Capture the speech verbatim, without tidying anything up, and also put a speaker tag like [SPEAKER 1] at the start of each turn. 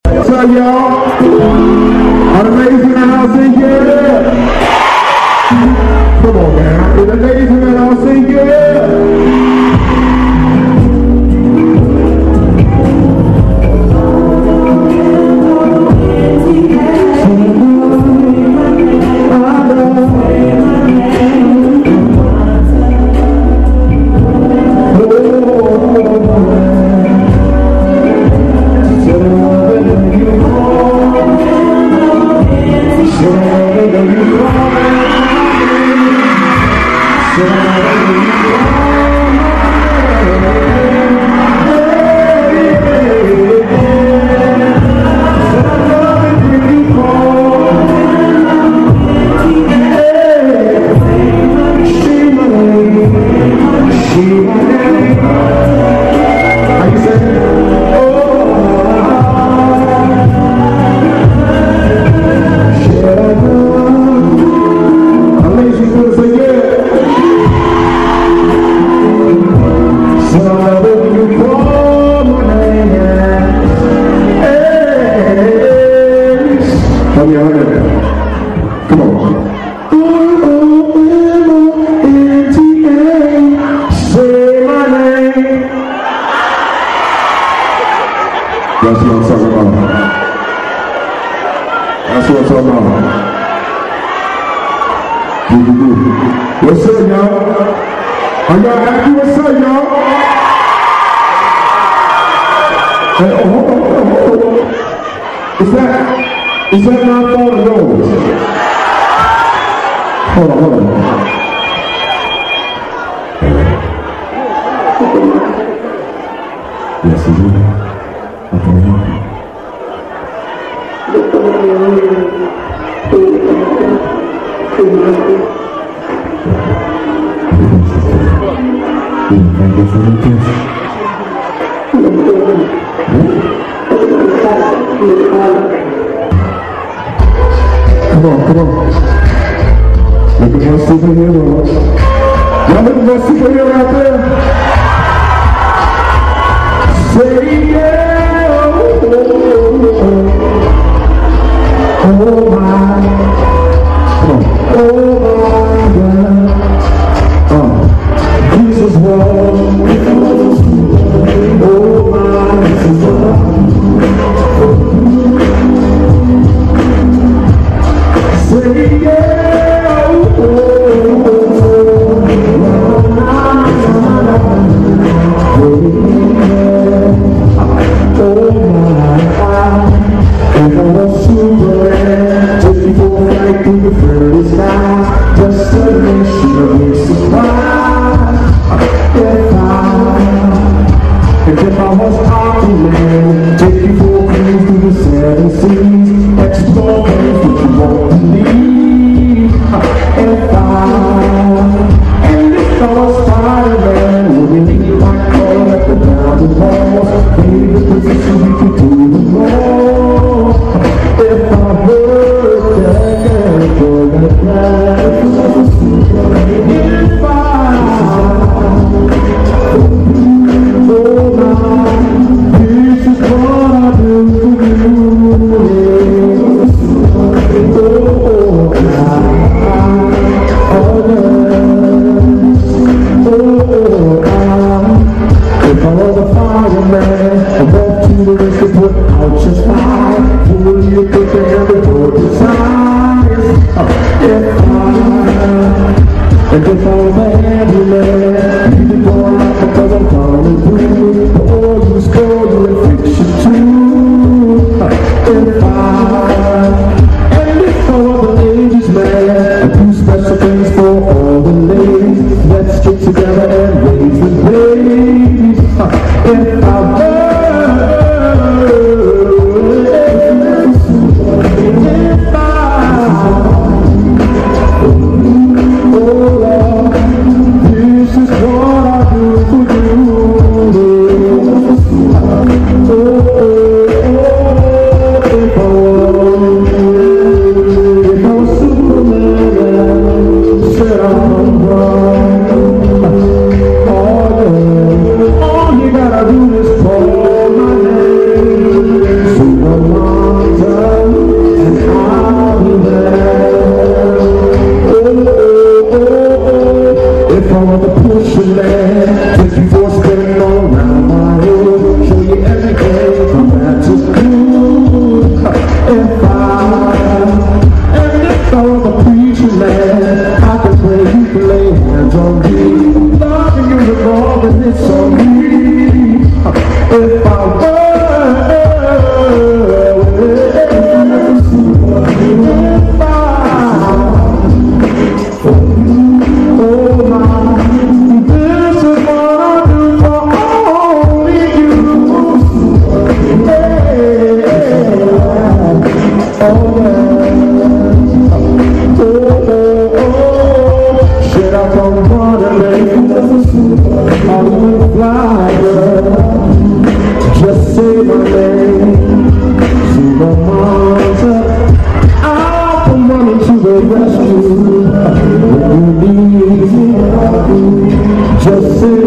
[SPEAKER 1] What's up, y'all? Are the ladies in the house sing yeah? Come on, man. Are the ladies in the house sing yeah? That's what I'm talking about. That's what I'm talking about. What's up, y'all? Are y'all happy? What's up, y'all? Hey, oh, hold on, hold on, hold on. Is that, is that my phone or yours? Hold on, hold on. Yes, is it? Okay. Come on, come on. Look at my superhero. Y'all look at my superhero out there. Say yeah. Oh my. Come on. Oh my God. Uh. Jesus was. Oh my. Jesus was. Say yeah. Oh, oh, If I, and if I Just say